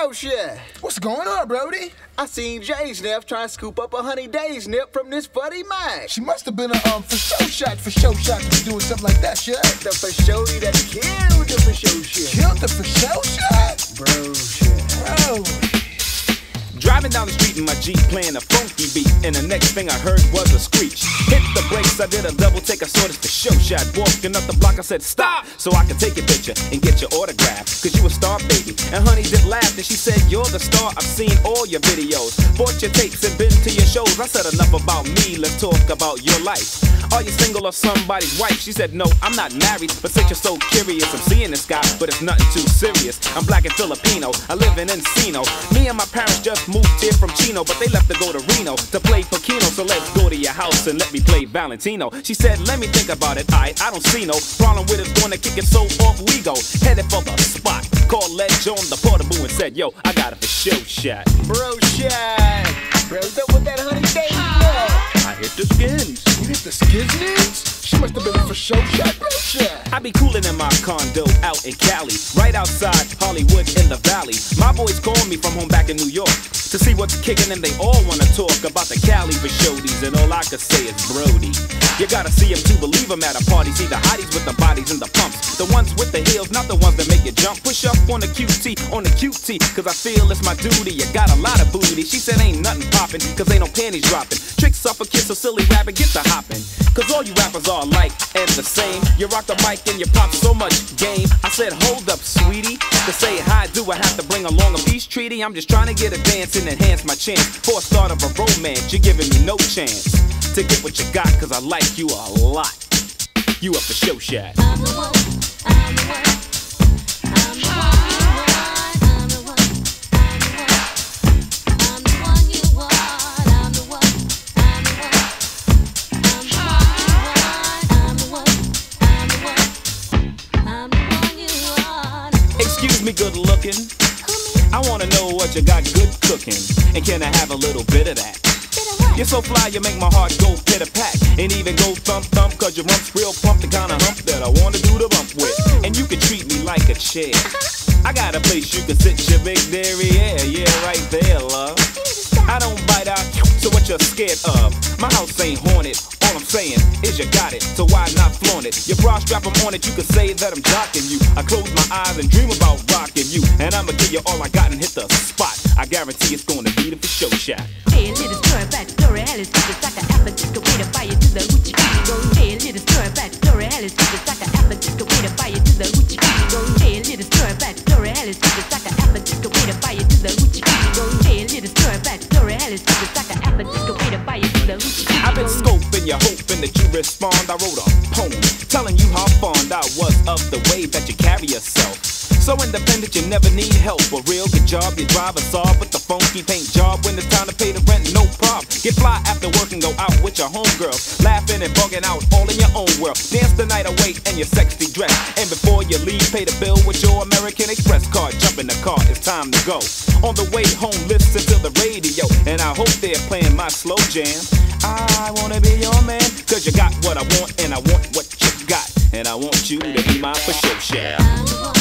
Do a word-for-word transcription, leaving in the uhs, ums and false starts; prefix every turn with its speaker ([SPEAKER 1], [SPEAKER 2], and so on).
[SPEAKER 1] show shit.
[SPEAKER 2] What's going on, Brody?
[SPEAKER 1] I seen Jay's nip trying to scoop up a Honey Days nip from this Buddy Mac.
[SPEAKER 2] She must have been a um for show shot for show shot to be doing something like that, shit.
[SPEAKER 1] The for shorty that killed the for show shit.
[SPEAKER 2] Killed the for show shot?
[SPEAKER 1] Bro shit.
[SPEAKER 2] Bro.
[SPEAKER 3] Driving down the street in my Jeep playing a funky beat, and the next thing I heard was a screech. Hit the brakes, I did a double take, I saw this for show shot. Walking up the block, I said stop, so I could take your picture and get your autograph, cause you a star, baby. And honey did laugh, and she said, you're the star, I've seen all your videos, bought your tapes and been to your shows. I said enough about me, let's talk about your life. Are you single or somebody's wife? She said, no, I'm not married, but since you're so curious, I'm seeing this guy, but it's nothing too serious. I'm black and Filipino, I live in Encino. Me and my parents just moved here from Chino, but they left to go to Reno to play Pokino. So let's go to your house and let me play Valentino. She said, let me think about it, I, I don't see no problem with it, gonna kick it, so off we go. Headed for the spot, called Ledge on the portable and said, yo, I got it for show shot.
[SPEAKER 1] Bro shot. Bro's up with that Honey Days nip.
[SPEAKER 3] I hit the skins.
[SPEAKER 2] You hit the skiznins? She must have been a for show shot, bro shot.
[SPEAKER 3] I be coolin' in my condo out in Cali, right outside Hollywood in the valley. My boys call me from home back in New York to see what's kicking, and they all wanna talk about the Cali for shorties, and all I can say is Brody. You gotta see them to believe them at a party. See the hotties with the bodies and the pumps, the ones with the heels, not the ones that make you jump. Push up on the Q T, on the Q T, cause I feel it's my duty. You got a lot of booty. She said ain't nothing poppin', cause ain't no panties dropping. Tricks off a kiss, so silly rapping, get the hoppin', cause all you rappers are alike and the same. You rock the mic and you pop so much game. I said hold up, sweetie, to say hi do I have to bring along a peace treaty? I'm just trying to get a dance and enhance my chance. For a start of a romance, you're giving me no chance to get what you got, cause I like you a lot. You up for show shot.
[SPEAKER 4] I'm the one, I'm the one, I'm the one you want, I'm the one, I'm the one, I'm the one you want, I'm the one, I'm the one, I'm the one you want.
[SPEAKER 3] Excuse me, good looking, I wanna know what you got good cooking, and can I have a little bit of that? You're so fly, you make my heart go pit-a-pat, and even go thump-thump, cause your rump's real plump, the kind of hump that I wanna do the bump with. And you can treat me like a chair. I got a place you can sit your big derriere, yeah, right there, love. I don't bite out, so what you're scared of? My house ain't haunted, all I'm saying is you got it, so why not flaunt it? Your bra strap, I'm on it, you can say that I'm jocking you. I close my eyes and dream about rocking you, and I'ma give you all I got and hit the spot. I guarantee it's gonna be the for show shot.
[SPEAKER 5] Hey, little story, back story, hell is stupid, like an apple, just a way to buy you to the hoochie coochie go. Hey, little story, back story, hell is stupid, like an apple, just a way to buy you to the hoochie coochie go. Hey, little story, back story, hell is stupid, like an apple, just a way to buy you to the hoochie coochie go. Hey, little story, back story, hell is stupid, like an apple, just a way to buy you to the hoochie coochie go.
[SPEAKER 3] I've been scoping you, hoping that you respond. I wrote a poem telling you how fond I was of the way that you carry yourself. So independent, you never need help. A real good job, you drive a Saab with the funky paint job. When it's time to pay the rent, no problem. Get fly after work and go out with your homegirls, laughing and bugging out all in your own world. Dance the night away in your sexy dress, and before you leave, pay the bill with your American Express card. Jump in the car, it's time to go. On the way home, listen to the radio, and I hope they're playing my slow jam. I wanna be your man, cause you got what I want, and I want what you got, and I want you to be my for show share.